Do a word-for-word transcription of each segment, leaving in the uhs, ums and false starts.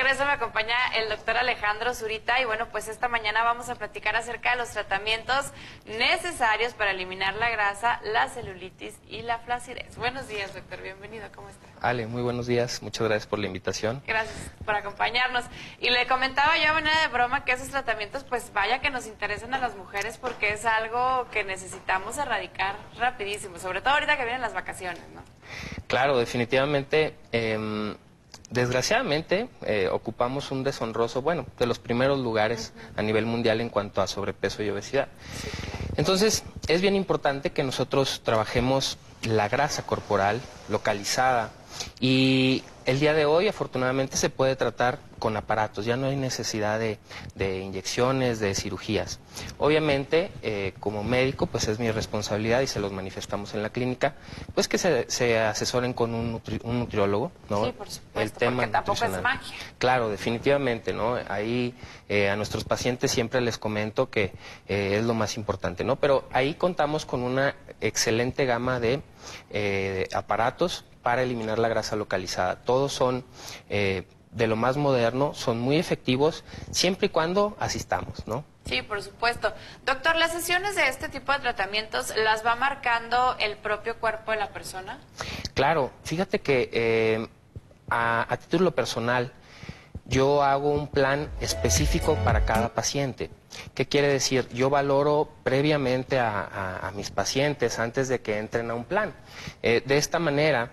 regreso me acompaña el doctor Alejandro Zurita y bueno, pues esta mañana vamos a platicar acerca de los tratamientos necesarios para eliminar la grasa, la celulitis y la flacidez. Buenos días, doctor, bienvenido, ¿cómo está? Ale, muy buenos días, muchas gracias por la invitación. Gracias por acompañarnos. Y le comentaba yo a manera de broma que esos tratamientos, pues vaya que nos interesan a las mujeres porque es algo que necesitamos erradicar rapidísimo, sobre todo ahorita que vienen las vacaciones, ¿no? Claro, definitivamente, eh, desgraciadamente eh, ocupamos un deshonroso, bueno, de los primeros lugares uh-huh. a nivel mundial en cuanto a sobrepeso y obesidad. Sí. Entonces, es bien importante que nosotros trabajemos la grasa corporal localizada y el día de hoy afortunadamente se puede tratar con aparatos, ya no hay necesidad de, de inyecciones, de cirugías. Obviamente, eh, como médico, pues es mi responsabilidad y se los manifestamos en la clínica, pues que se, se asesoren con un, nutri, un nutriólogo, ¿no? Sí, por supuesto, el tema porque tampoco es magia. Claro, definitivamente, ¿no? Ahí eh, a nuestros pacientes siempre les comento que eh, es lo más importante, ¿no? Pero ahí contamos con una excelente gama de, eh, de aparatos para eliminar la grasa localizada. Todos son eh, de lo más moderno, son muy efectivos siempre y cuando asistamos, ¿no? Sí, por supuesto. Doctor, ¿las sesiones de este tipo de tratamientos las va marcando el propio cuerpo de la persona? Claro, fíjate que eh, a, a título personal yo hago un plan específico para cada paciente. ¿Qué quiere decir? Yo valoro previamente a, a, a mis pacientes antes de que entren a un plan. Eh, de esta manera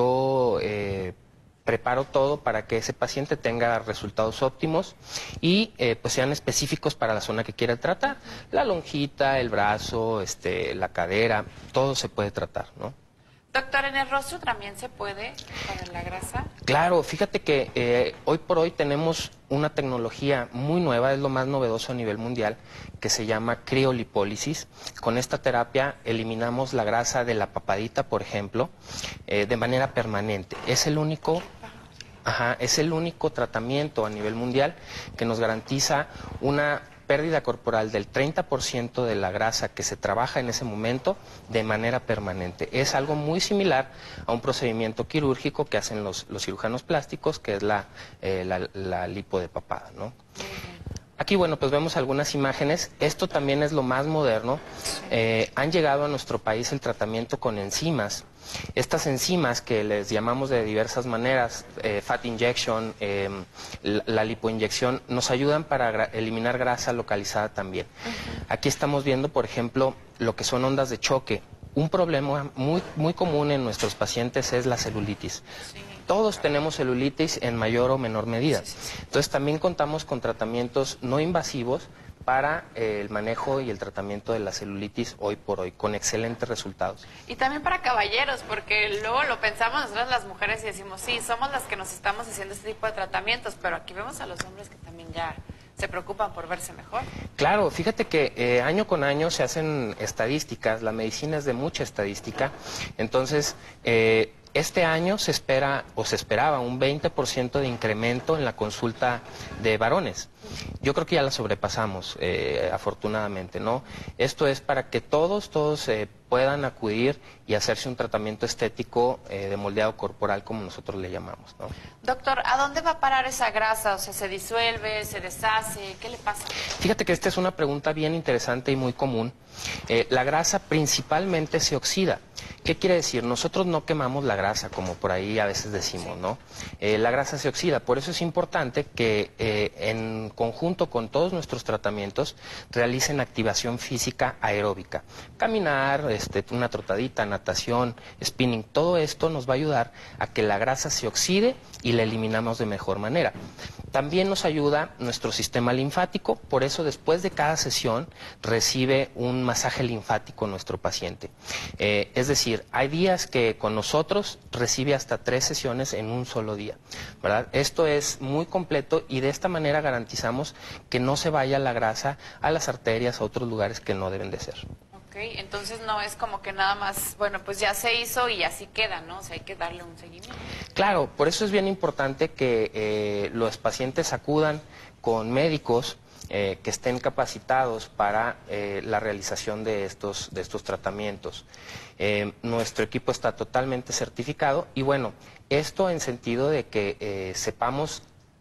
yo eh, preparo todo para que ese paciente tenga resultados óptimos y eh, pues sean específicos para la zona que quiera tratar. La lonjita, el brazo, este, la cadera, todo se puede tratar, ¿no? Doctor, ¿en el rostro también se puede para la grasa? Claro, fíjate que eh, hoy por hoy tenemos una tecnología muy nueva, es lo más novedoso a nivel mundial, que se llama criolipólisis. Con esta terapia eliminamos la grasa de la papadita, por ejemplo, eh, de manera permanente. Es el único... Ajá, es el único tratamiento a nivel mundial que nos garantiza una pérdida corporal del treinta por ciento de la grasa que se trabaja en ese momento de manera permanente. Es algo muy similar a un procedimiento quirúrgico que hacen los, los cirujanos plásticos, que es la, eh, la, la lipo de papada, ¿no? Aquí, bueno, pues vemos algunas imágenes. Esto también es lo más moderno. Eh, han llegado a nuestro país el tratamiento con enzimas. Estas enzimas que les llamamos de diversas maneras, eh, fat injection, eh, la, la lipoinyección, nos ayudan para gra eliminar grasa localizada también. Uh-huh. Aquí estamos viendo, por ejemplo, lo que son ondas de choque. Un problema muy, muy común en nuestros pacientes es la celulitis. Sí. Todos tenemos celulitis en mayor o menor medida. Sí, sí, sí. Entonces también contamos con tratamientos no invasivos para eh, el manejo y el tratamiento de la celulitis hoy por hoy, con excelentes resultados. Y también para caballeros, porque luego lo pensamos nosotras las mujeres y decimos, sí, somos las que nos estamos haciendo este tipo de tratamientos, pero aquí vemos a los hombres que también ya se preocupan por verse mejor. Claro, fíjate que eh, año con año se hacen estadísticas, la medicina es de mucha estadística, entonces... Eh, Este año se espera o se esperaba un veinte por ciento de incremento en la consulta de varones. Yo creo que ya la sobrepasamos, eh, afortunadamente, ¿no? Esto es para que todos, todos eh, puedan acudir y hacerse un tratamiento estético eh, de moldeado corporal, como nosotros le llamamos, ¿no? Doctor, ¿a dónde va a parar esa grasa? O sea, ¿se disuelve, se deshace? ¿Qué le pasa? Fíjate que esta es una pregunta bien interesante y muy común. Eh, la grasa principalmente se oxida. ¿Qué quiere decir? Nosotros no quemamos la grasa, como por ahí a veces decimos, ¿no? Eh, la grasa se oxida, por eso es importante que eh, en conjunto con todos nuestros tratamientos realicen activación física aeróbica. Caminar, este, una trotadita, natación, spinning, todo esto nos va a ayudar a que la grasa se oxide y la eliminamos de mejor manera. También nos ayuda nuestro sistema linfático, por eso después de cada sesión recibe un masaje linfático nuestro paciente. Eh, es decir, hay días que con nosotros recibe hasta tres sesiones en un solo día, ¿verdad? Esto es muy completo y de esta manera garantizamos que no se vaya la grasa a las arterias, a otros lugares que no deben de ser. Ok, entonces no es como que nada más, bueno, pues ya se hizo y así queda, ¿no? O sea, hay que darle un seguimiento. Claro, por eso es bien importante que eh, los pacientes acudan con médicos eh, que estén capacitados para eh, la realización de estos, de estos tratamientos. Eh, nuestro equipo está totalmente certificado y bueno, esto en sentido de que eh, sepamos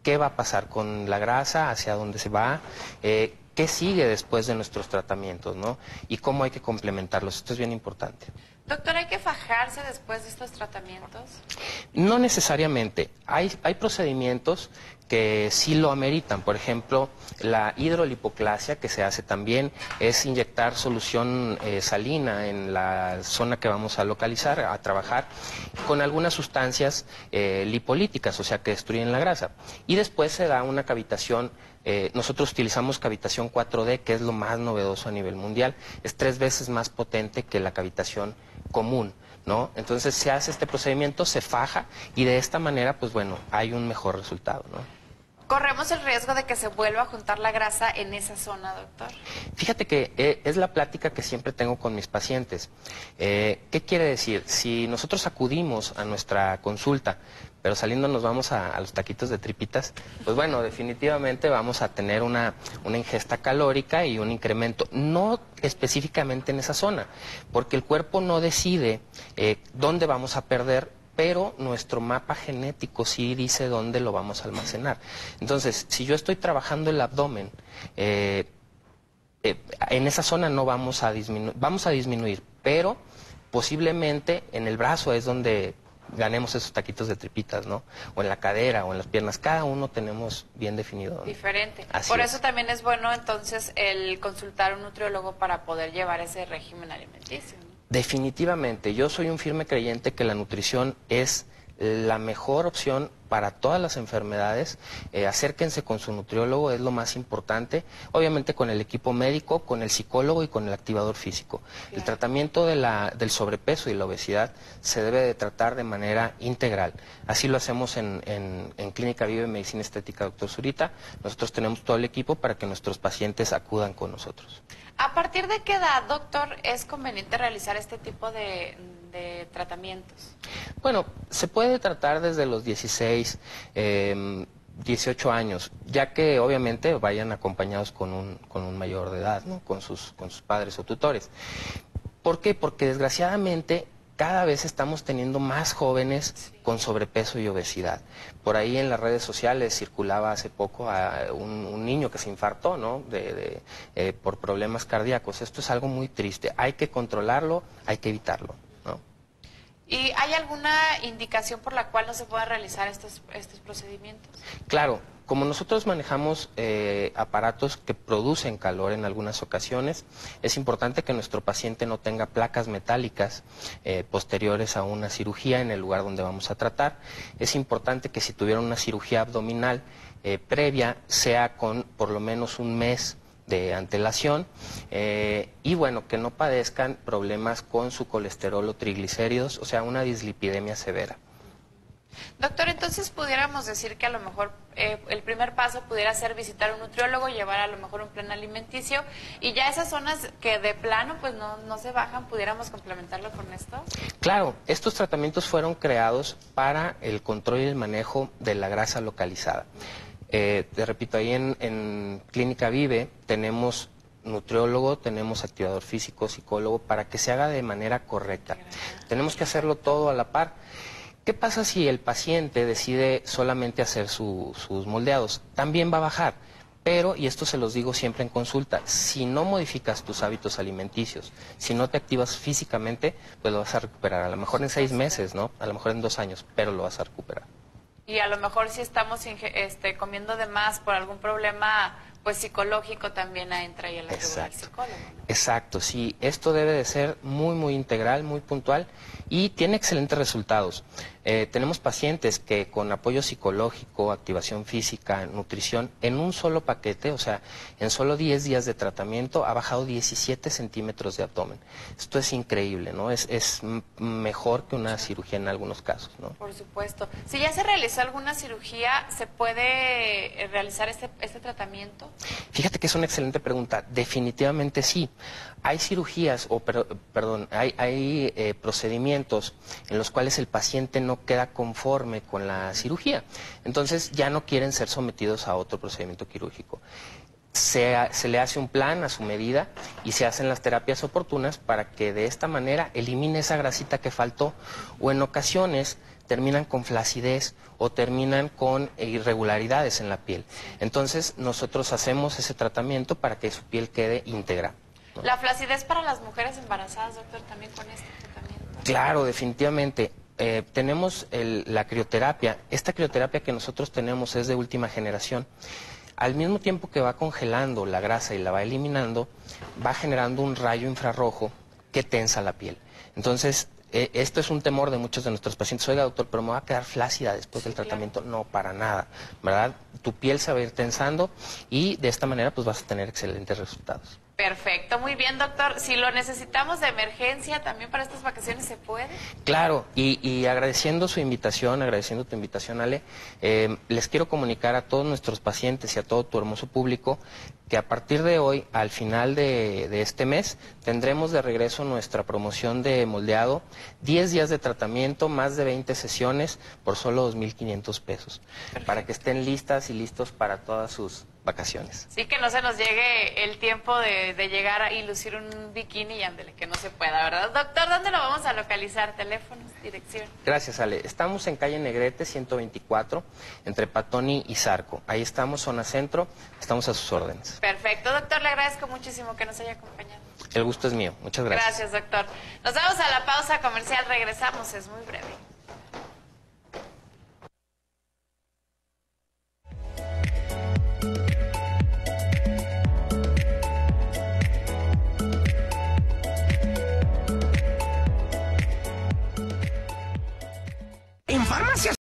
qué va a pasar con la grasa, hacia dónde se va, eh, qué sigue después de nuestros tratamientos, ¿no? Y cómo hay que complementarlos. Esto es bien importante. Doctor, ¿hay que fajarse después de estos tratamientos? No necesariamente. Hay, hay procedimientos que sí lo ameritan. Por ejemplo, la hidrolipoclasia que se hace también es inyectar solución eh, salina en la zona que vamos a localizar, a trabajar, con algunas sustancias eh, lipolíticas, o sea, que destruyen la grasa. Y después se da una cavitación. Eh, nosotros utilizamos cavitación cuatro D, que es lo más novedoso a nivel mundial. Es tres veces más potente que la cavitación común, ¿no? Entonces se hace este procedimiento, se faja y de esta manera, pues bueno, hay un mejor resultado, ¿no? ¿Corremos el riesgo de que se vuelva a juntar la grasa en esa zona, doctor? Fíjate que eh, es la plática que siempre tengo con mis pacientes. Eh, ¿Qué quiere decir? Si nosotros acudimos a nuestra consulta, pero saliendo nos vamos a, a los taquitos de tripitas, pues bueno, definitivamente vamos a tener una, una ingesta calórica y un incremento, no específicamente en esa zona, porque el cuerpo no decide eh, dónde vamos a perder, pero nuestro mapa genético sí dice dónde lo vamos a almacenar. Entonces, si yo estoy trabajando el abdomen, eh, eh, en esa zona no vamos a disminuir, vamos a disminuir, pero posiblemente en el brazo es donde ganemos esos taquitos de tripitas, ¿no? O en la cadera o en las piernas, cada uno tenemos bien definido, ¿no? Diferente. Así Por es. eso también es bueno entonces el consultar a un nutriólogo para poder llevar ese régimen alimenticio, ¿no? Definitivamente, yo soy un firme creyente que la nutrición es la mejor opción para todas las enfermedades. Eh, acérquense con su nutriólogo, es lo más importante, obviamente con el equipo médico, con el psicólogo y con el activador físico. Claro. El tratamiento de la, del sobrepeso y la obesidad se debe de tratar de manera integral. Así lo hacemos en, en, en Clínica Vive Medicina Estética Doctor Zurita. Nosotros tenemos todo el equipo para que nuestros pacientes acudan con nosotros. ¿A partir de qué edad, doctor, es conveniente realizar este tipo de, de tratamientos? Bueno, se puede tratar desde los dieciséis, eh, dieciocho años, ya que obviamente vayan acompañados con un, con un mayor de edad, ¿no? Con sus, con sus padres o tutores. ¿Por qué? Porque desgraciadamente cada vez estamos teniendo más jóvenes sí. con sobrepeso y obesidad. Por ahí en las redes sociales circulaba hace poco a un, un niño que se infartó, ¿no? de, de, eh, por problemas cardíacos. Esto es algo muy triste. Hay que controlarlo, hay que evitarlo, ¿no? ¿Y hay alguna indicación por la cual no se puedan realizar estos, estos procedimientos? Claro. Como nosotros manejamos eh, aparatos que producen calor en algunas ocasiones, es importante que nuestro paciente no tenga placas metálicas eh, posteriores a una cirugía en el lugar donde vamos a tratar. Es importante que si tuviera una cirugía abdominal eh, previa, sea con por lo menos un mes de antelación eh, y bueno, que no padezcan problemas con su colesterol o triglicéridos, o sea, una dislipidemia severa. Doctor, entonces pudiéramos decir que a lo mejor eh, el primer paso pudiera ser visitar un nutriólogo, llevar a lo mejor un plan alimenticio y ya esas zonas que de plano pues no, no se bajan, ¿pudiéramos complementarlo con esto? Claro, estos tratamientos fueron creados para el control y el manejo de la grasa localizada. Eh, te repito, ahí en, en Clínica Vive tenemos nutriólogo, tenemos activador físico, psicólogo, para que se haga de manera correcta. Tenemos que hacerlo todo a la par. ¿Qué pasa si el paciente decide solamente hacer su, sus moldeados? También va a bajar, pero, y esto se los digo siempre en consulta, si no modificas tus hábitos alimenticios, si no te activas físicamente, pues lo vas a recuperar. A lo mejor en seis meses, ¿no? A lo mejor en dos años, pero lo vas a recuperar. Y a lo mejor si estamos este, comiendo de más por algún problema pues psicológico, también entra ahí el ayuda del psicólogo, ¿no? Exacto, sí, esto debe de ser muy, muy integral, muy puntual y tiene excelentes resultados. Eh, tenemos pacientes que con apoyo psicológico, activación física, nutrición, en un solo paquete, o sea, en solo diez días de tratamiento, ha bajado diecisiete centímetros de abdomen. Esto es increíble, ¿no? Es, es mejor que una cirugía en algunos casos, ¿no? Por supuesto. Si ya se realizó alguna cirugía, ¿se puede realizar este, este tratamiento? Fíjate que es una excelente pregunta. Definitivamente sí. Hay cirugías, o per, perdón, hay, hay eh, procedimientos en los cuales el paciente no queda conforme con la cirugía. Entonces ya no quieren ser sometidos a otro procedimiento quirúrgico. Se, se le hace un plan a su medida y se hacen las terapias oportunas para que de esta manera elimine esa grasita que faltó, o en ocasiones terminan con flacidez o terminan con irregularidades en la piel. Entonces nosotros hacemos ese tratamiento para que su piel quede íntegra, ¿no? La flacidez para las mujeres embarazadas, doctor, también con este tratamiento. Claro, definitivamente. Eh, tenemos el, la crioterapia. Esta crioterapia que nosotros tenemos es de última generación. Al mismo tiempo que va congelando la grasa y la va eliminando, va generando un rayo infrarrojo que tensa la piel. Entonces, eh, esto es un temor de muchos de nuestros pacientes. Oiga, doctor, pero me va a quedar flácida después del tratamiento. No, para nada, ¿verdad? Tu piel se va a ir tensando y de esta manera pues vas a tener excelentes resultados. Perfecto, muy bien, doctor. Si lo necesitamos de emergencia, también para estas vacaciones, ¿se puede? Claro, y, y agradeciendo su invitación, agradeciendo tu invitación, Ale, eh, les quiero comunicar a todos nuestros pacientes y a todo tu hermoso público que a partir de hoy, al final de, de este mes, tendremos de regreso nuestra promoción de moldeado, diez días de tratamiento, más de veinte sesiones por solo dos mil quinientos pesos, perfecto, para que estén listas y listos para todas sus vacaciones. Sí, que no se nos llegue el tiempo de, de llegar y lucir un bikini y ándele, que no se pueda, ¿verdad? Doctor, ¿dónde lo vamos a localizar? ¿Teléfonos, dirección? Gracias, Ale. Estamos en calle Negrete ciento veinticuatro, entre Patoni y Zarco. Ahí estamos, zona centro, estamos a sus órdenes. Perfecto, doctor, le agradezco muchísimo que nos haya acompañado. El gusto es mío. Muchas gracias. Gracias, doctor. Nos vamos a la pausa comercial, regresamos, es muy breve.